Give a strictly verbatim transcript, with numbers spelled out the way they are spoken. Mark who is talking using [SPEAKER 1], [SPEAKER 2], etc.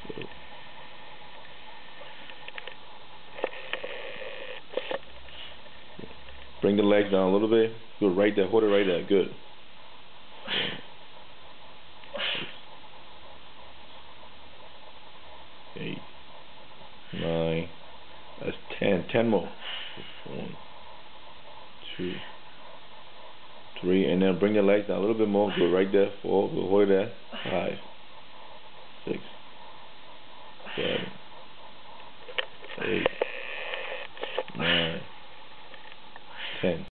[SPEAKER 1] Good. Bring the legs down a little bit. Good, right there. Hold it right there. Good. Eight, nine. That's ten. Ten more. One, two, three, and then bring the legs down a little bit more. Good, right there. Four. Good, hold it there. Five, six, seven, eight, nine, ten.